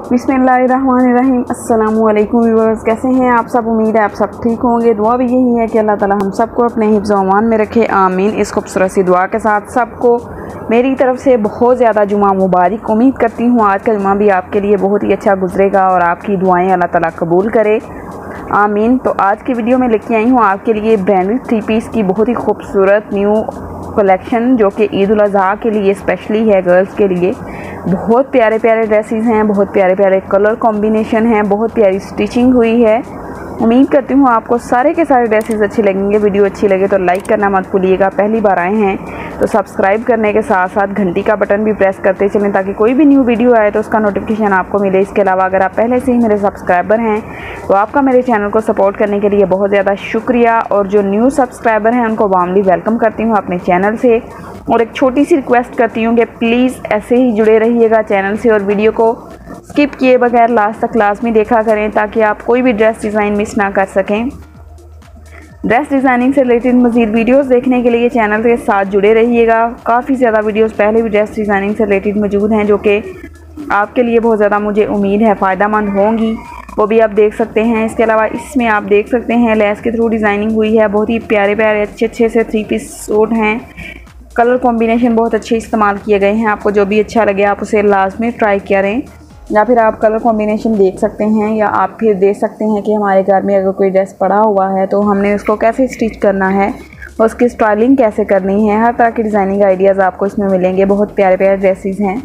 बिस्मिल्लाहिर्रहमानिर्रहीम। अस्सलामुअलैकुम व्यूअर्स, कैसे हैं आप सब। उम्मीद है आप सब ठीक होंगे। दुआ भी यही है कि अल्लाह ताला हम सबको अपने हिफ्ज़ व अमान में रखे, आमीन। इस खूबसूरत सी दुआ के साथ सबको मेरी तरफ से बहुत ज़्यादा जुमा मुबारक। उम्मीद करती हूँ आज का जुमा भी आपके लिए बहुत ही अच्छा गुजरेगा और आपकी दुआएँ अल्लाह ताला कबूल करे, आमीन। तो आज की वीडियो में लेके आई हूँ आपके लिए ब्रांडेड 3 पीस की बहुत ही खूबसूरत न्यू कलेक्शन, जो कि ईद उल अज़हा के लिए स्पेशली है, गर्ल्स के लिए। बहुत प्यारे प्यारे ड्रेसेस हैं, बहुत प्यारे प्यारे कलर कॉम्बिनेशन हैं, बहुत प्यारी स्टिचिंग हुई है। उम्मीद करती हूँ आपको सारे के सारे ड्रेसेस अच्छे लगेंगे। वीडियो अच्छी लगे तो लाइक करना मत भूलिएगा। पहली बार आए हैं तो सब्सक्राइब करने के साथ साथ घंटी का बटन भी प्रेस करते चलें, ताकि कोई भी न्यू वीडियो आए तो उसका नोटिफिकेशन आपको मिले। इसके अलावा अगर आप पहले से ही मेरे सब्सक्राइबर हैं तो आपका मेरे चैनल को सपोर्ट करने के लिए बहुत ज़्यादा शुक्रिया। और जो न्यू सब्सक्राइबर हैं उनको वार्मली वेलकम करती हूँ अपने चैनल से। और एक छोटी सी रिक्वेस्ट करती हूँ कि प्लीज़ ऐसे ही जुड़े रहिएगा चैनल से और वीडियो को स्किप किए बगैर लास्ट तक लाजमी देखा करें, ताकि आप कोई भी ड्रेस डिज़ाइन मिस ना कर सकें। ड्रेस डिज़ाइनिंग से रिलेटेड मज़ीद वीडियोस देखने के लिए चैनल के साथ जुड़े रहिएगा। काफ़ी ज़्यादा वीडियोस पहले भी ड्रेस डिज़ाइनिंग से रिलेटेड मौजूद हैं, जो कि आपके लिए बहुत ज़्यादा मुझे उम्मीद है फ़ायदेमंद होंगी, वो भी आप देख सकते हैं। इसके अलावा इसमें आप देख सकते हैं लेस के थ्रू डिज़ाइनिंग हुई है। बहुत ही प्यारे प्यारे अच्छे से 3 पीस सूट हैं। कलर कॉम्बिनेशन बहुत अच्छे इस्तेमाल किए गए हैं। आपको जो भी अच्छा लगे आप उसे लाजमी ट्राई करें, या फिर आप कलर कॉम्बिनेशन देख सकते हैं, या आप फिर देख सकते हैं कि हमारे घर में अगर कोई ड्रेस पड़ा हुआ है तो हमने उसको कैसे स्टिच करना है, उसकी स्टाइलिंग कैसे करनी है। हर तरह की डिज़ाइनिंग आइडियाज़ आपको इसमें मिलेंगे। बहुत प्यारे प्यारे ड्रेसेस हैं।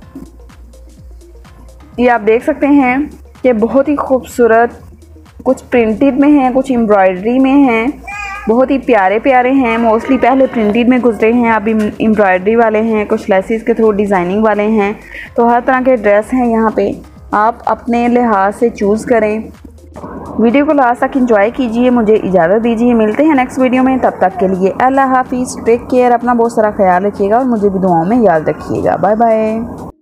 ये आप देख सकते हैं कि बहुत ही खूबसूरत, कुछ प्रिंटेड में हैं, कुछ एम्ब्रॉयडरी में हैं। बहुत ही प्यारे प्यारे हैं। मोस्टली पहले प्रिंटेड में गुजरे हैं, अब एम्ब्रॉयडरी वाले हैं, कुछ लेसेस के थ्रू डिज़ाइनिंग वाले हैं। तो हर तरह के ड्रेस हैं यहाँ पे, आप अपने लिहाज से चूज़ करें। वीडियो को लास्ट तक एंजॉय कीजिए। मुझे इजाज़त दीजिए, मिलते हैं नेक्स्ट वीडियो में। तब तक के लिए अल्लाह हाफिज़, टेक केयर, अपना बहुत सारा ख्याल रखिएगा और मुझे भी दुआओं में याद रखिएगा। Bye bye.